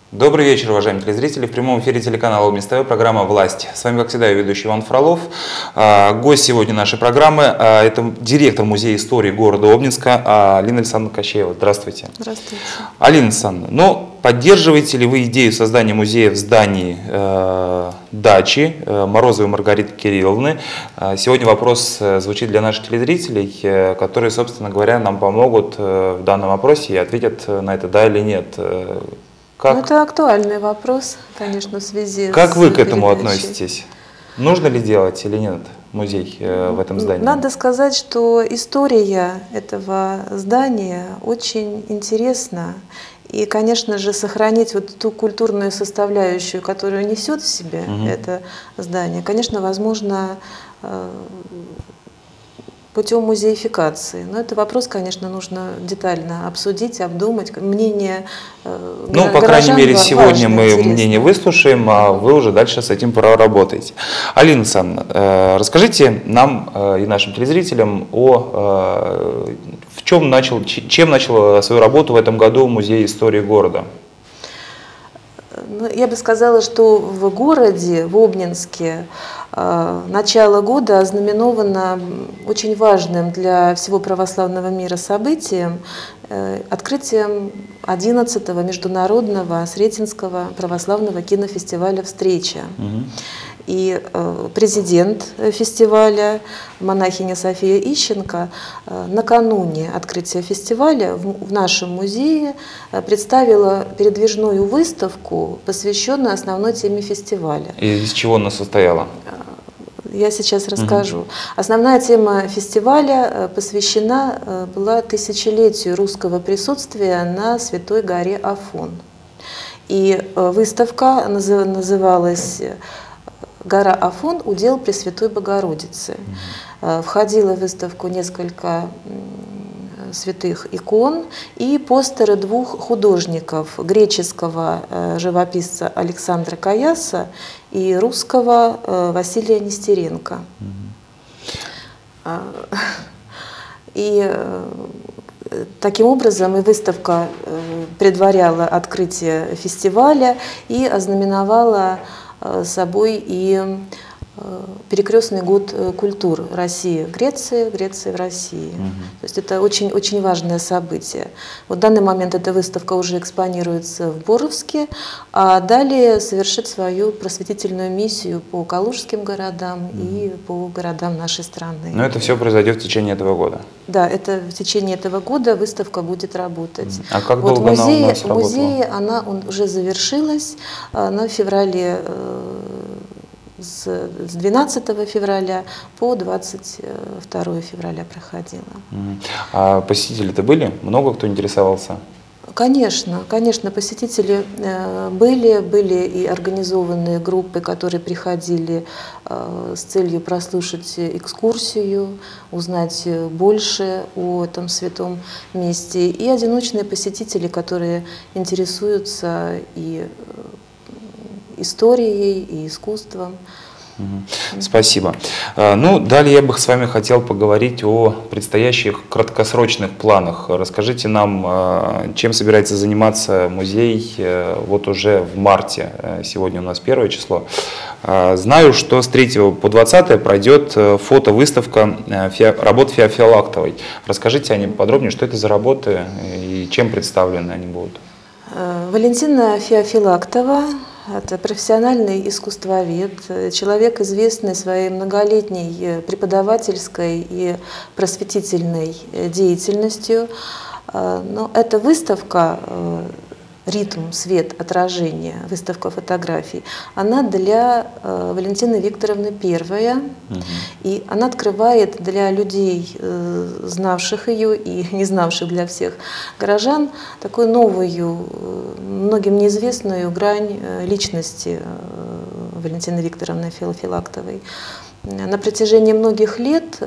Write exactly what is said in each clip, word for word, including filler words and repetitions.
Добрый вечер, уважаемые телезрители. В прямом эфире телеканала ОМИС ТВ, программа «Власть». С вами, как всегда, я ведущий Иван Фролов. Гость сегодня нашей программы – это директор Музея истории города Обнинска Алина Александровна Кощеева. Здравствуйте. Здравствуйте. Алина Александровна, ну, поддерживаете ли вы идею создания музея в здании э, дачи э, Морозовой Маргариты Кирилловны? Сегодня вопрос звучит для наших телезрителей, э, которые, собственно говоря, нам помогут э, в данном вопросе и ответят на это «да» или «нет». Как... Ну, это актуальный вопрос, конечно, в связи как с вы к этому передачей. относитесь? Нужно ли делать или нет музей э, в этом здании? Надо сказать, что история этого здания очень интересна. И, конечно же, сохранить вот ту культурную составляющую, которую несет в себе угу. это здание, конечно, возможно э, путем музеификации. Но это вопрос, конечно, нужно детально обсудить, обдумать. Мнение э, Ну, по крайней мере, сегодня мы интересно. мнение выслушаем, а вы уже дальше с этим проработаете. Алина Александровна, э, расскажите нам э, и нашим телезрителям о э, в чем начал, чем начал свою работу в этом году Музей истории города. Ну, я бы сказала, что в городе, в Обнинске, начало года ознаменовано очень важным для всего православного мира событием – открытием одиннадцатого международного Сретенского православного кинофестиваля «Встреча». Угу. И президент фестиваля, монахиня София Ищенко, накануне открытия фестиваля в нашем музее представила передвижную выставку, посвященную основной теме фестиваля. И из чего она состояла? Я сейчас расскажу. Угу. Основная тема фестиваля посвящена была тысячелетию русского присутствия на Святой горе Афон. И выставка называлась «Гора Афон. Удел Пресвятой Богородицы». Угу. Входило в выставку несколько святых икон и постеры двух художников, греческого живописца Александра Каяса и русского Василия Нестеренко. Угу. И таким образом и выставка предваряла открытие фестиваля и ознаменовала собой и перекрестный год культур России в Греции, Греции в России. Угу. То есть это очень, очень важное событие. Вот в данный момент эта выставка уже экспонируется в Боровске, а далее совершит свою просветительную миссию по калужским городам угу. и по городам нашей страны. Но это все произойдет в течение этого года? Да, это в течение этого года выставка будет работать. Угу. А как вот долго музей, она у нас работала? В музее она уже завершилась, она в феврале с двенадцатого февраля по двадцать второе февраля проходила. А посетители-то были? Много кто интересовался? Конечно, конечно, посетители были, были и организованные группы, которые приходили с целью прослушать экскурсию, узнать больше о этом святом месте, и одиночные посетители, которые интересуются и историей и искусством. Спасибо. Ну, далее я бы с вами хотел поговорить о предстоящих краткосрочных планах. Расскажите нам, чем собирается заниматься музей вот уже в марте. Сегодня у нас первое число. Знаю, что с третьего по двадцатое пройдет фотовыставка работ Феофилактовой. Расскажите о ней подробнее, что это за работы и чем представлены они будут. Валентина Феофилактова – это профессиональный искусствовед, человек, известный своей многолетней преподавательской и просветительной деятельностью. Но эта выставка «Ритм, свет, отражение», выставка фотографий, она для Валентины Викторовны первая, угу. и она открывает для людей, знавших ее и не знавших для всех горожан, такую новую, многим неизвестную грань личности Валентины Викторовны Феофилактовой. На протяжении многих лет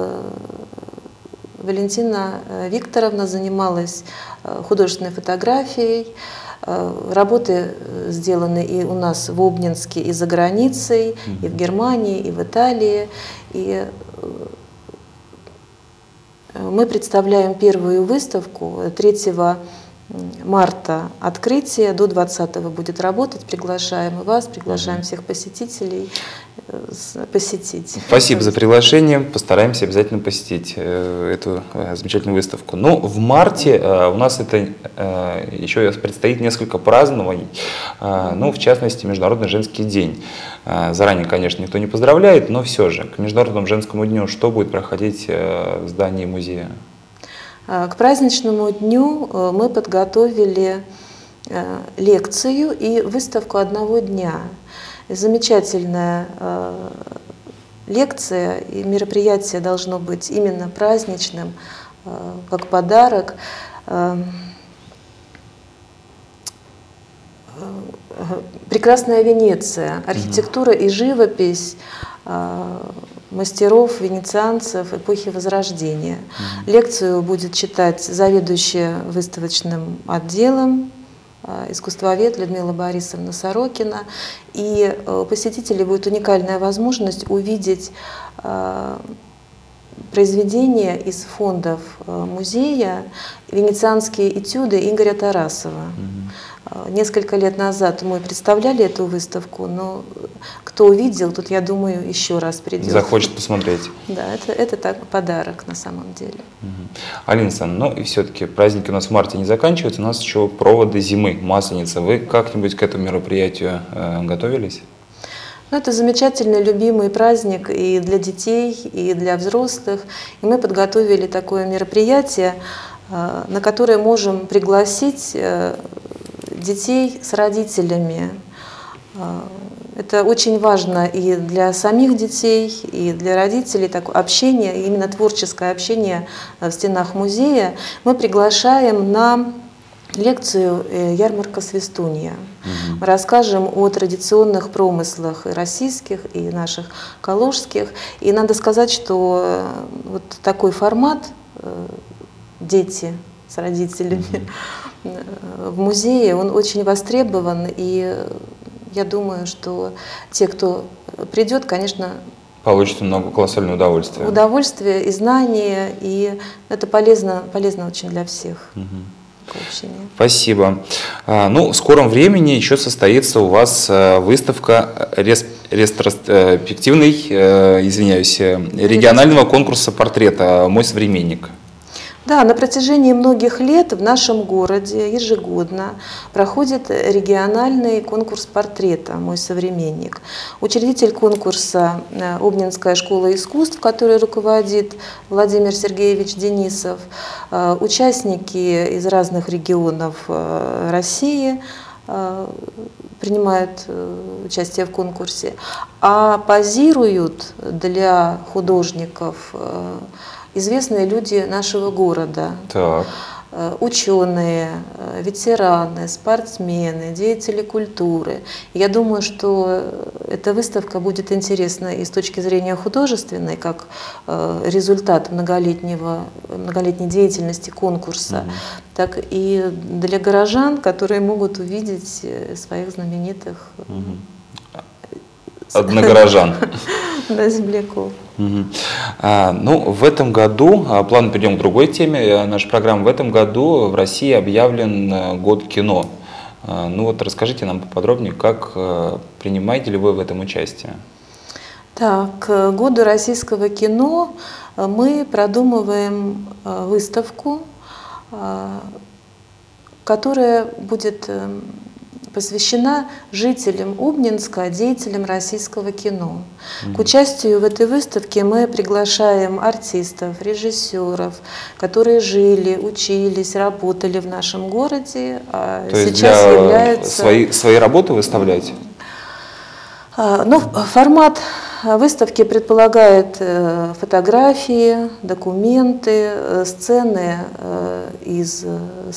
Валентина Викторовна занималась художественной фотографией. Работы сделаны и у нас в Обнинске, и за границей, и в Германии, и в Италии. И мы представляем первую выставку третьего марта открытие, до двадцатого будет работать. Приглашаем и вас, приглашаем всех посетителей посетить. Спасибо за приглашение. Постараемся обязательно посетить эту замечательную выставку. Ну, в марте у нас это еще предстоит несколько празднований. Ну, в частности, Международный женский день. Заранее, конечно, никто не поздравляет, но все же к Международному женскому дню что будет проходить в здании музея? К праздничному дню мы подготовили лекцию и выставку одного дня. Замечательная лекция и мероприятие должно быть именно праздничным, как подарок. Прекрасная Венеция, архитектура и живопись мастеров, венецианцев эпохи Возрождения. Mm-hmm. Лекцию будет читать заведующая выставочным отделом, искусствовед Людмила Борисовна Сорокина. И у посетителей будет уникальная возможность увидеть произведения из фондов музея, венецианские этюды Игоря Тарасова. Mm-hmm. Несколько лет назад мы представляли эту выставку, но кто увидел, тут, я думаю, еще раз придет. Захочет посмотреть. Да, это, это так, подарок на самом деле. Угу. Алина Александровна, ну и все-таки праздники у нас в марте не заканчиваются, у нас еще проводы зимы, Масленица. Вы как-нибудь к этому мероприятию э, готовились? Ну, это замечательный, любимый праздник и для детей, и для взрослых. И мы подготовили такое мероприятие, э, на которое можем пригласить э, детей с родителями. Это очень важно и для самих детей, и для родителей, такое общение, именно творческое общение в стенах музея. Мы приглашаем на лекцию «Ярмарка Свистунья». Угу. Мы расскажем о традиционных промыслах и российских, и наших калужских. И надо сказать, что вот такой формат «Дети с родителями» угу. в музее, он очень востребован, и я думаю, что те, кто придет, конечно, получит много колоссального удовольствия. Удовольствие и знания, и это полезно, полезно очень для всех. Угу. Спасибо. Ну, в скором времени еще состоится у вас выставка ретроспективной, извиняюсь, регионального конкурса портрета «Мой современник». Да, на протяжении многих лет в нашем городе ежегодно проходит региональный конкурс портрета «Мой современник». Учредитель конкурса Обнинская школа искусств, которой руководит Владимир Сергеевич Денисов, участники из разных регионов России принимают участие в конкурсе, а позируют для художников известные люди нашего города, так. Ученые, ветераны, спортсмены, деятели культуры. Я думаю, что эта выставка будет интересна и с точки зрения художественной, как результат многолетнего, многолетней деятельности конкурса, mm-hmm. так и для горожан, которые могут увидеть своих знаменитых mm-hmm. одногорожан. Да, земляков. Угу. А, ну, в этом году, а, плавно перейдем к другой теме нашей программы, в этом году в России объявлен год кино. А, ну вот расскажите нам поподробнее, как а, принимаете ли вы в этом участие? Так, к году российского кино мы продумываем выставку, которая будет посвящена жителям Обнинска, деятелям российского кино. Mm-hmm. К участию в этой выставке мы приглашаем артистов, режиссеров, которые жили, учились, работали в нашем городе, а То сейчас есть для являются... Свои, свои работы выставлять? Ну, формат выставки предполагает фотографии, документы, сцены из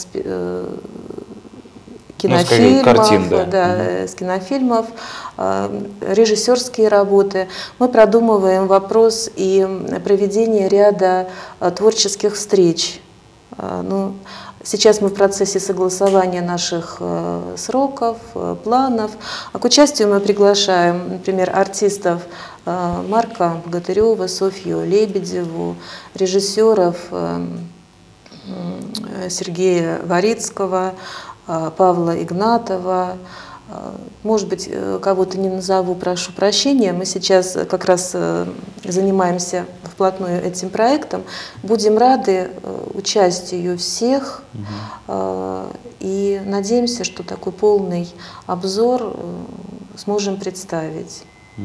кинофильмов, ну, картин, да. Да, mm-hmm. с кинофильмов, режиссерские работы. Мы продумываем вопрос и проведение ряда творческих встреч. Ну, сейчас мы в процессе согласования наших сроков, планов. А к участию мы приглашаем, например, артистов Марка Богатырева, Софью Лебедеву, режиссеров Сергея Варицкого, Павла Игнатова. Может быть, кого-то не назову, прошу прощения. Мы сейчас как раз занимаемся вплотную этим проектом. Будем рады участию всех угу. и надеемся, что такой полный обзор сможем представить. Угу.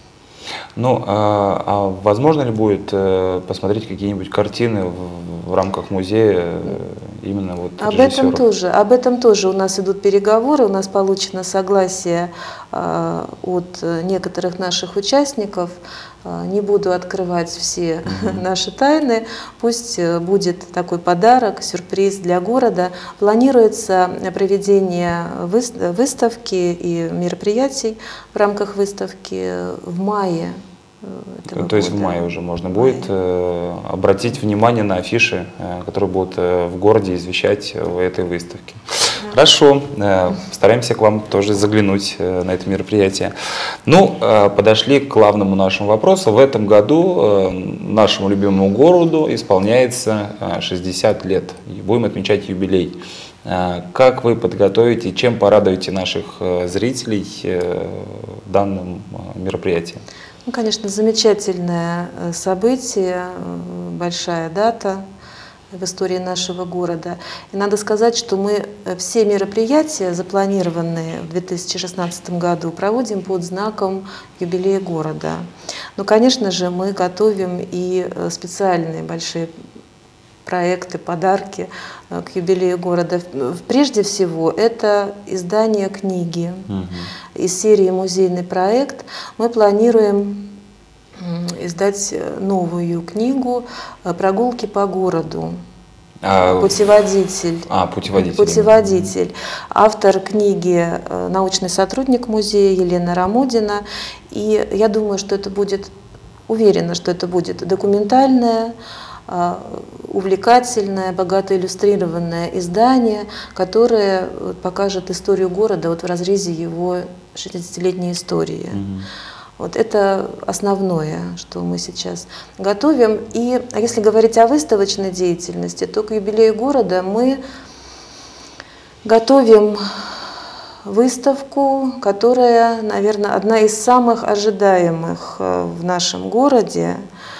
Ну, а, а возможно ли будет посмотреть какие-нибудь картины в, в рамках музея именно вот об этом тоже, об этом тоже у нас идут переговоры, у нас получено согласие а, от некоторых наших участников. А, не буду открывать все mm-hmm. наши тайны, пусть будет такой подарок, сюрприз для города. Планируется проведение выставки и мероприятий в рамках выставки в мае. То года. Есть в мае уже можно будет э, обратить внимание на афиши, э, которые будут э, в городе извещать о этой выставке. Да. Хорошо, э, стараемся к вам тоже заглянуть э, на это мероприятие. Ну, э, подошли к главному нашему вопросу. В этом году э, нашему любимому городу исполняется э, шестьдесят лет. И будем отмечать юбилей. Э, как вы подготовите, чем порадуете наших э, зрителей э, данным э, мероприятием? Ну, конечно, замечательное событие, большая дата в истории нашего города. И надо сказать, что мы все мероприятия, запланированные в две тысячи шестнадцатом году, проводим под знаком юбилея города. Но, конечно же, мы готовим и специальные большие проекты, подарки к юбилею города. Прежде всего, это издание книги. Угу. Из серии «Музейный проект» мы планируем издать новую книгу «Прогулки по городу». А, путеводитель. А, путеводитель. Путеводитель. Автор книги научный сотрудник музея Елена Рамудина. И я думаю, что это будет, уверена, что это будет документальное, увлекательное, богато иллюстрированное издание, которое покажет историю города вот в разрезе его шестидесятилетней истории. Mm-hmm. Вот это основное, что мы сейчас готовим. И если говорить о выставочной деятельности, то к юбилею города мы готовим выставку, которая, наверное, одна из самых ожидаемых в нашем городе.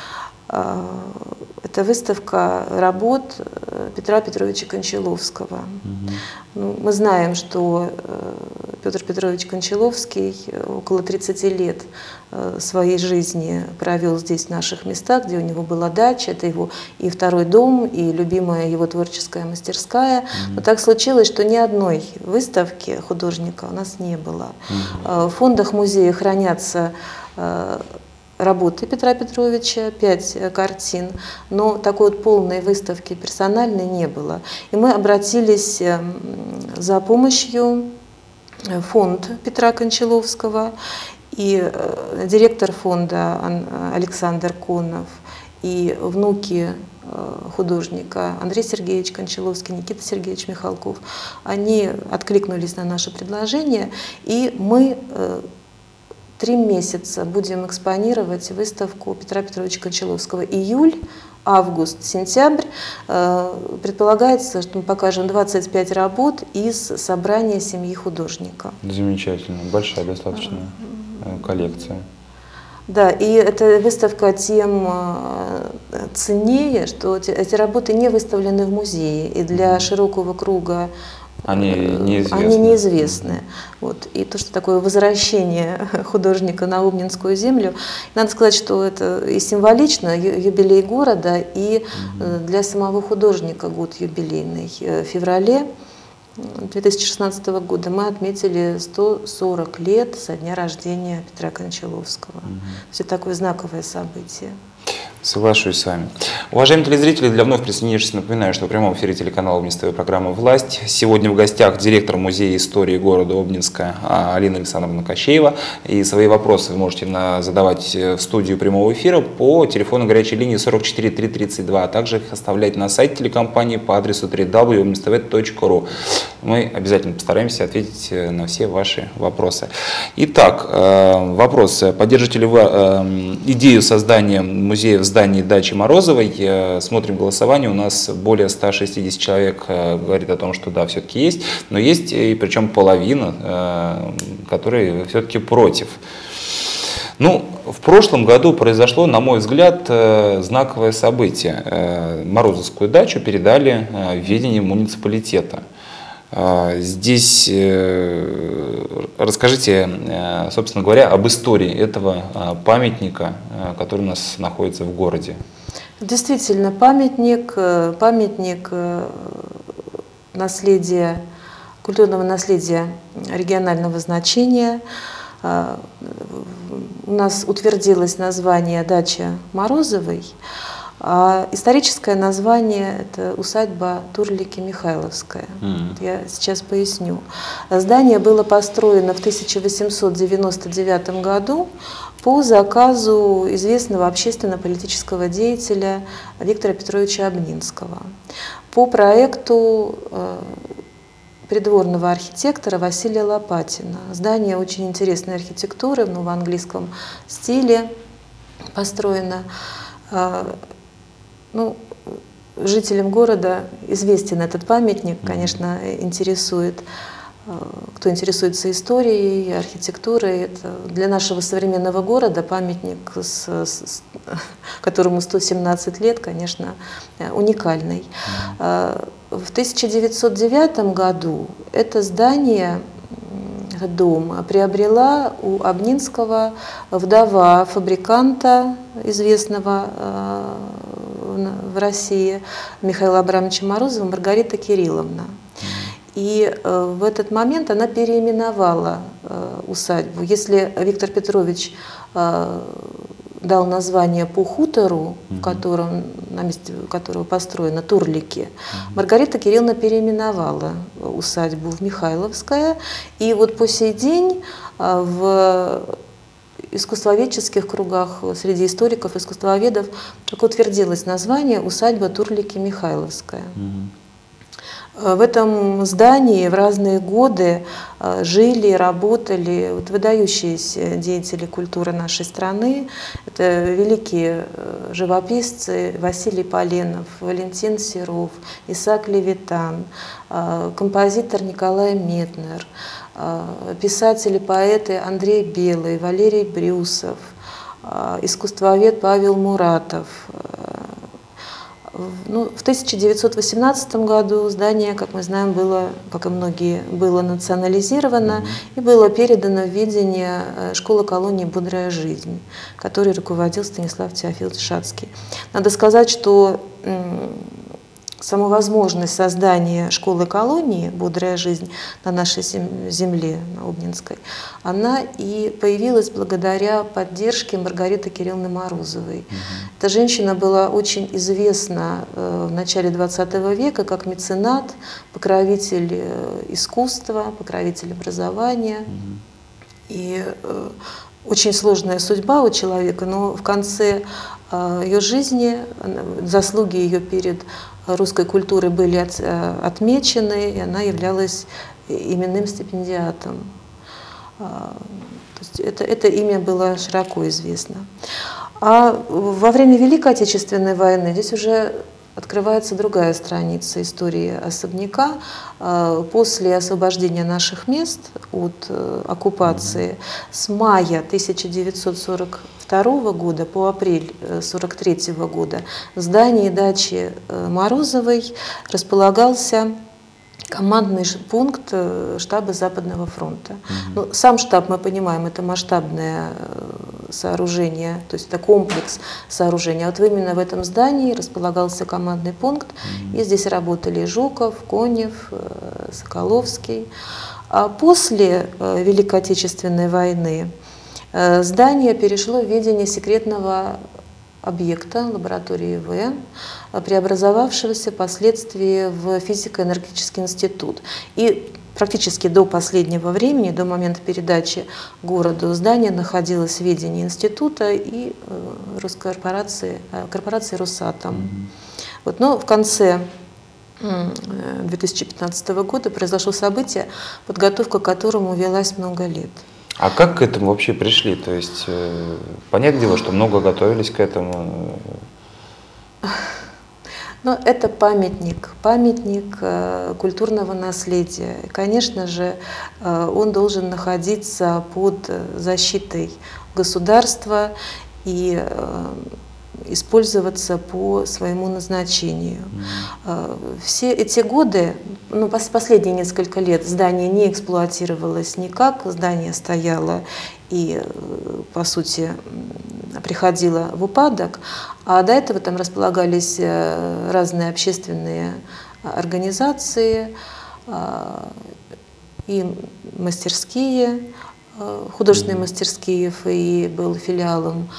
Это выставка работ Петра Петровича Кончаловского. Угу. Ну, мы знаем, что Петр Петрович Кончаловский около тридцати лет своей жизни провел здесь, в наших местах, где у него была дача. Это его и второй дом, и любимая его творческая мастерская. Угу. Но так случилось, что ни одной выставки художника у нас не было. Угу. В фондах музея хранятся работы Петра Петровича, пять картин, но такой вот полной выставки персональной не было. И мы обратились за помощью в фонд Петра Кончаловского, и директор фонда Александр Конов, и внуки художника Андрей Сергеевич Кончаловский, Никита Сергеевич Михалков, они откликнулись на наше предложение, и мы Три месяца будем экспонировать выставку Петра Петровича Кончаловского. Июль, август, сентябрь. Предполагается, что мы покажем двадцать пять работ из собрания семьи художника. Замечательно. Большая достаточно коллекция. Да, и эта выставка тем ценнее, что эти работы не выставлены в музее. И для широкого круга Они неизвестны. Они неизвестны. Вот. И то, что такое возвращение художника на Обнинскую землю, надо сказать, что это и символично, юбилей города, и угу. для самого художника год юбилейный. В феврале две тысячи шестнадцатого года мы отметили сто сорок лет со дня рождения Петра Кончаловского. Угу. То есть это такое знаковое событие. Соглашусь с вами. Уважаемые телезрители, для вновь присоединившихся, напоминаю, что в прямом эфире телеканала Обнинск ТВ программа «Власть». Сегодня в гостях директор Музея истории города Обнинска Алина Александровна Кощеева. И свои вопросы вы можете задавать в студию прямого эфира по телефону горячей линии сорок четыре три тридцать два, а также их оставлять на сайте телекомпании по адресу дабл ю дабл ю дабл ю точка обнинск тв точка ру. Мы обязательно постараемся ответить на все ваши вопросы. Итак, вопрос. Поддержите ли вы идею создания музея в здании здании дачи Морозовой. Смотрим голосование, у нас более ста шестидесяти человек говорит о том, что да, все-таки есть, но есть и причем половина, которые все-таки против. Ну, в прошлом году произошло, на мой взгляд, знаковое событие. Морозовскую дачу передали в ведение муниципалитета. Здесь расскажите, собственно говоря, об истории этого памятника, который у нас находится в городе. Действительно, памятник, памятник наследия, культурного наследия регионального значения. У нас утвердилось название «Дача Морозовой», а историческое название – это усадьба Турлики-Михайловская. Mm-hmm. Я сейчас поясню. Здание было построено в тысяча восемьсот девяносто девятом году по заказу известного общественно-политического деятеля Виктора Петровича Обнинского по проекту придворного архитектора Василия Лопатина. Здание очень интересной архитектуры, но в английском стиле построено. Ну, жителям города известен этот памятник, конечно, интересует, кто интересуется историей, архитектурой. Это для нашего современного города памятник, с, с, которому сто семнадцать лет, конечно, уникальный. В тысяча девятьсот девятом году это здание, этот дом, приобрела у Обнинского вдова фабриканта, известного в России, Михаила Абрамовича Морозова, Маргарита Кирилловна. И в этот момент она переименовала усадьбу. Если Виктор Петрович дал название по хутору, в котором, на месте которого построено Турлики, Маргарита Кирилловна переименовала усадьбу в Михайловское. И вот по сей день в искусствоведческих кругах, среди историков, искусствоведов, так утвердилось название усадьба Турлики-Михайловская. В этом здании в разные годы жили, работали вот выдающиеся деятели культуры нашей страны. Это великие живописцы Василий Поленов, Валентин Серов, Исаак Левитан, композитор Николай Метнер, писатели, поэты Андрей Белый, Валерий Брюсов, искусствовед Павел Муратов. Ну, в тысяча девятьсот восемнадцатом году здание, как мы знаем, было, как и многие, было национализировано mm-hmm. и было передано в ведение школы-колонии «Бодрая жизнь», которой руководил Станислав Теофилович Шацкий. Надо сказать, что сама возможность создания школы-колонии «Бодрая жизнь» на нашей земле, на Обнинской, она и появилась благодаря поддержке Маргариты Кирилловны Морозовой. Угу. Эта женщина была очень известна в начале двадцатого века как меценат, покровитель искусства, покровитель образования. Угу. И очень сложная судьба у человека, но в конце ее жизни заслуги ее перед русской культурой были от, отмечены, и она являлась именным стипендиатом. То есть это, это имя было широко известно. А во время Великой Отечественной войны здесь уже открывается другая страница истории особняка. После освобождения наших мест от оккупации с мая тысяча девятьсот сорок второго года по апрель тысяча девятьсот сорок третьего года в здании дачи Морозовой располагался командный пункт штаба Западного фронта. Mm-hmm. Ну, сам штаб, мы понимаем, это масштабное сооружение, то есть это комплекс сооружений. А вот именно в этом здании располагался командный пункт, mm-hmm. и здесь работали Жуков, Конев, Соколовский. А после Великой Отечественной войны здание перешло в ведение секретного объекта лаборатории ИВ, преобразовавшегося впоследствии в физико-энергетический институт. И практически до последнего времени, до момента передачи городу, здание находилось в ведении института и русской корпорации, корпорации «Росатом». Mm-hmm. Вот, но в конце две тысячи пятнадцатого года произошло событие, подготовка к которому велась много лет. А как к этому вообще пришли? То есть, э, понятное дело, что много готовились к этому. Но это памятник, памятник э, культурного наследия. И, конечно же, э, он должен находиться под защитой государства и э, использоваться по своему назначению. Mm-hmm. Все эти годы, ну, последние несколько лет, здание не эксплуатировалось никак, здание стояло и, по сути, приходило в упадок, а до этого там располагались разные общественные организации и мастерские, художественные mm-hmm. мастерские. ФИ был филиалом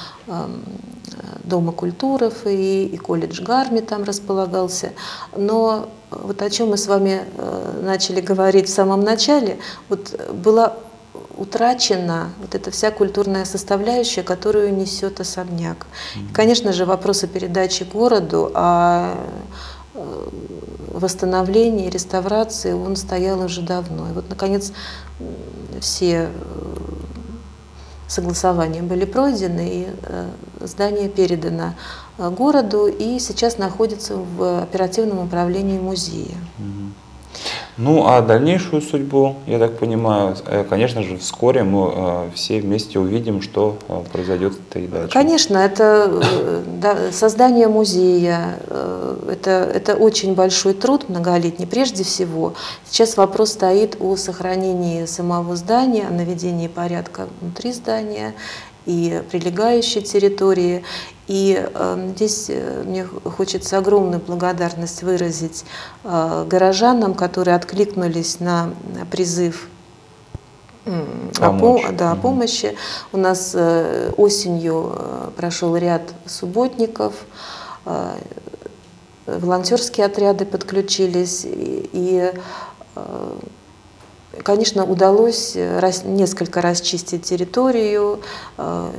Дома культуры ФИ, и колледж Гарми там располагался. Но вот о чем мы с вами начали говорить в самом начале, вот была утрачена вот эта вся культурная составляющая, которую несет особняк. Mm-hmm. И, конечно же, вопрос о передаче городу, о восстановлении, реставрации, он стоял уже давно. И вот, наконец, все согласования были пройдены, и здание передано городу, и сейчас находится в оперативном управлении музея. Ну, а дальнейшую судьбу, я так понимаю, конечно же, вскоре мы все вместе увидим, что произойдет и дальше. Конечно, это да, создание музея, это, это очень большой труд, многолетний. Прежде всего, сейчас вопрос стоит о сохранении самого здания, о наведении порядка внутри здания и прилегающей территории. И э, здесь мне хочется огромную благодарность выразить э, горожанам, которые откликнулись на призыв э, помочь. О, да, о помощи. У нас э, осенью прошел ряд субботников, э, волонтерские отряды подключились, и, и э, конечно, удалось рас, несколько расчистить территорию, э,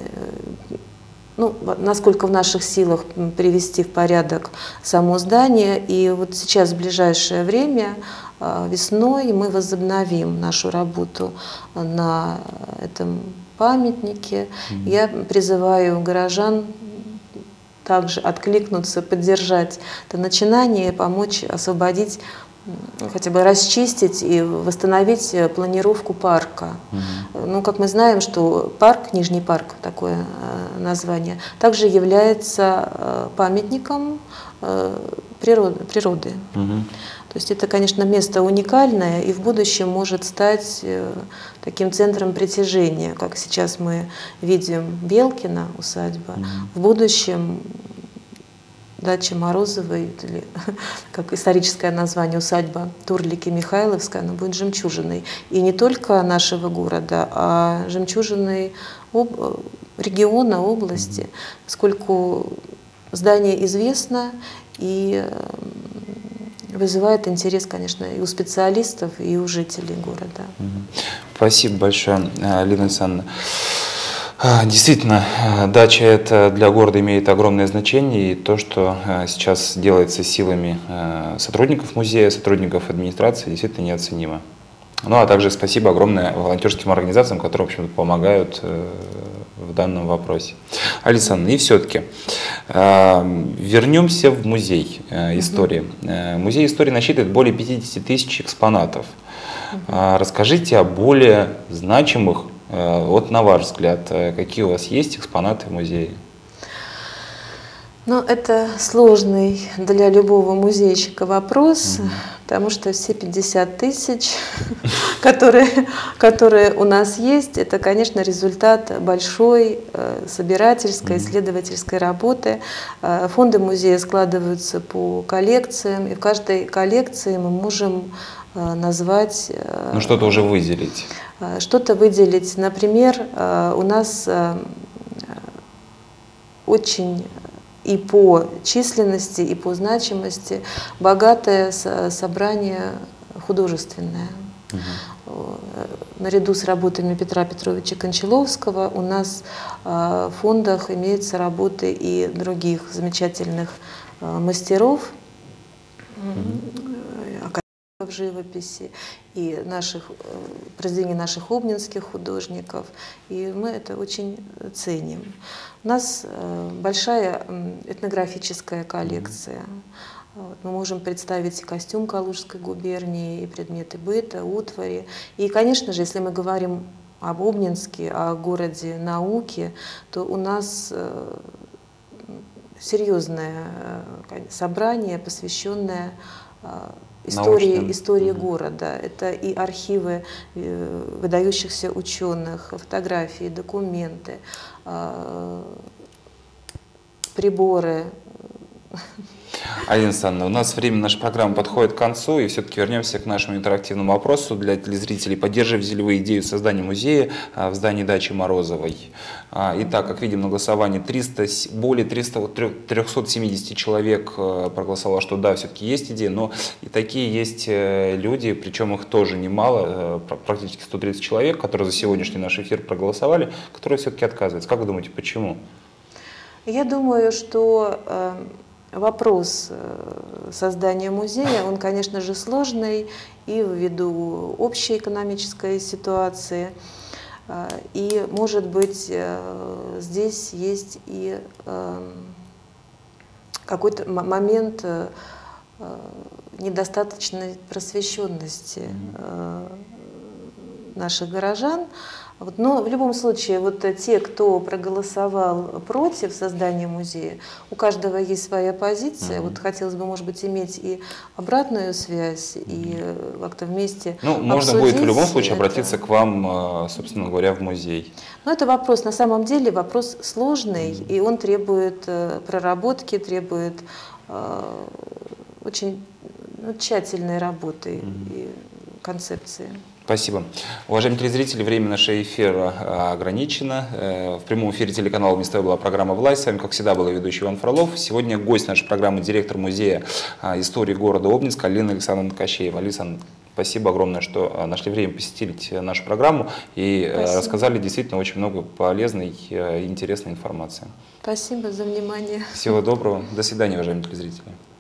ну, насколько в наших силах привести в порядок само здание. И вот сейчас, в ближайшее время, весной, мы возобновим нашу работу на этом памятнике. Mm-hmm. Я призываю горожан также откликнуться, поддержать это начинание, помочь освободить, хотя бы расчистить и восстановить планировку парка. Угу. Ну, как мы знаем, что парк, Нижний парк, такое название, также является памятником природы. природы. Угу. То есть это, конечно, место уникальное и в будущем может стать таким центром притяжения, как сейчас мы видим Белкина усадьба. Угу. В будущем дача Морозовой, или как историческое название, усадьба Турлики-Михайловская, она будет жемчужиной. И не только нашего города, а жемчужиной об... региона, области, поскольку здание известно и вызывает интерес, конечно, и у специалистов, и у жителей города. Спасибо большое, Лина Александровна. Действительно, дача это для города имеет огромное значение, и то, что сейчас делается силами сотрудников музея, сотрудников администрации, действительно неоценимо. Ну а также спасибо огромное волонтерским организациям, которые, в общем-то, помогают в данном вопросе. Александра, и все-таки вернемся в музей истории. Mm-hmm. Музей истории насчитывает более пятидесяти тысяч экспонатов. Mm-hmm. Расскажите о более значимых. Вот на ваш взгляд, какие у вас есть экспонаты в музее? Ну, это сложный для любого музейщика вопрос, угу. потому что все пятьдесят тысяч, которые, которые у нас есть, это, конечно, результат большой собирательской, исследовательской работы. Фонды музея складываются по коллекциям, и в каждой коллекции мы можем назвать… Ну, что-то уже выделить. Что-то выделить. Например, у нас очень и по численности, и по значимости богатое собрание художественное. Угу. Наряду с работами Петра Петровича Кончаловского у нас в фондах имеются работы и других замечательных мастеров. Угу. в живописи, и наших, произведений наших обнинских художников, и мы это очень ценим. У нас большая этнографическая коллекция. Вот, мы можем представить и костюм Калужской губернии, и предметы быта, утвари. И, конечно же, если мы говорим об Обнинске, о городе науки, то у нас серьезное собрание, посвященное истории, истории угу. города. Это и архивы выдающихся ученых, фотографии, документы, приборы. Алина Александровна, у нас время нашей программы подходит к концу, и все-таки вернемся к нашему интерактивному вопросу для телезрителей. Поддерживаете ли вы идею создания музея в здании дачи Морозовой? Итак, как видим на голосовании, триста, более трёхсот семидесяти человек проголосовало, что да, все-таки есть идея, но и такие есть люди, причем их тоже немало, практически сто тридцать человек, которые за сегодняшний наш эфир проголосовали, которые все-таки отказываются. Как вы думаете, почему? Я думаю, что вопрос создания музея, он, конечно же, сложный и ввиду общей экономической ситуации. И, может быть, здесь есть и какой-то момент недостаточной просвещенности наших горожан. Вот, но в любом случае, вот те, кто проголосовал против создания музея, у каждого есть своя позиция. Mm-hmm. Вот хотелось бы, может быть, иметь и обратную связь, mm-hmm. и как-то вместе Ну, можно будет в любом случае это. обратиться к вам, собственно говоря, в музей. Ну, это вопрос, на самом деле, вопрос сложный, mm-hmm. и он требует проработки, требует э, очень ну, тщательной работы mm-hmm. и концепции. Спасибо. Уважаемые телезрители, время нашего эфира ограничено. В прямом эфире телеканала «Вместо» была программа «Власть». С вами, как всегда, был ведущий Иван Фролов. Сегодня гость нашей программы, директор музея истории города Обнинска Алина Александровна Кощеева. Александр, спасибо огромное, что нашли время посетить нашу программу и спасибо. Рассказали действительно очень много полезной и интересной информации. Спасибо за внимание. Всего доброго. До свидания, уважаемые телезрители.